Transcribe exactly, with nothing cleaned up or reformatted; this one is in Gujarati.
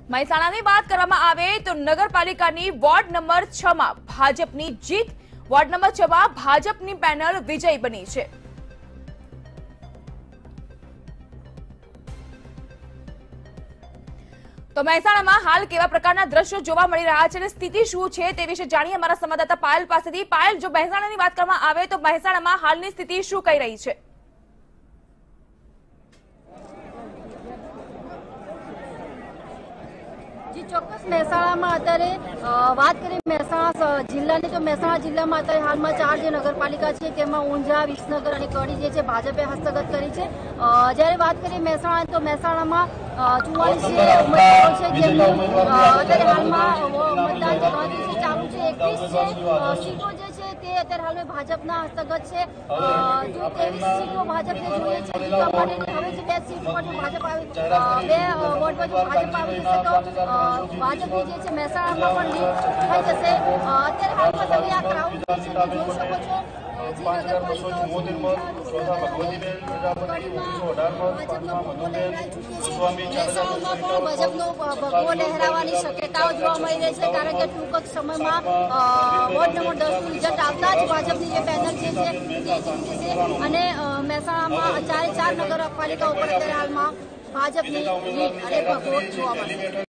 મહેસાણાની વાત કરવામાં આવે તો નગરપાલિકાની વોર્ડ નંબર છ માં ભાજપની જીત। વોર્ડ નંબર છ માં ભાજપની પેનલ વિજય બની છે। તો મહેસાણામાં હાલ કેવા પ્રકારના દ્રશ્યો જોવા મળી રહ્યા છે અને સ્થિતિ શું છે તે વિશે જાણીએ અમારા સંવાદદાતા પાયલ પાસેથી। પાયલ, જો મહેસાણાની વાત કરવામાં આવે તો મહેસાણામાં હાલની સ્થિતિ શું કહી રહી છે? जी ચોક્કસ મહેસાણામાં અત્યારે વાત કરીએ મહેસાણા જિલ્લાની તો મહેસાણા જિલ્લામાં અત્યારે હાલમાં ચાર જે નગરપાલિકા છે તેમાં ઊંઝા, વિસનગર અને કડી જે છે ભાજપે હસ્તગત કરી છે। જ્યારે વાત કરીએ મહેસાણા તો મહેસાણામાં ચુમ્માલીસ જે ઉમેદવારો છે જેમનું અત્યારે હાલમાં મતદાન જે ગણતરી છે ચાલુ છે। એકવીસ જે સીટો જે છે તે અત્યારે હાલમાં ભાજપના હસ્તગત છે। જો ત્રેવીસ સીટો ભાજપને જોઈએ છે જીતવા માટેની, હવે જે બે સીટ માટે ભાજપ આવી બે વોર્ડ પર ભાજપ આવી જશે તો ભાજપની જે છે મહેસાણામાં પણ લીડ થઈ જશે। અત્યારે હાલમાં તમે આ ક્રાઉડ છે તે જોઈ શકો છો। ભાજપનો ભગવો લહેરાવાની શક્યતાઓ જોવા મળી રહી છે, કારણ કે ટૂંક જ સમયમાં વોર્ડ નંબર દસ નું રિઝલ્ટ આવતા જ ભાજપની જે પેનલ છે તે જીતી જશે અને મહેસાણામાં ચારે ચાર નગરપાલિકા ઉપર અત્યારે હાલમાં ભાજપની લીડ અને ભગવો જોવા મળશે।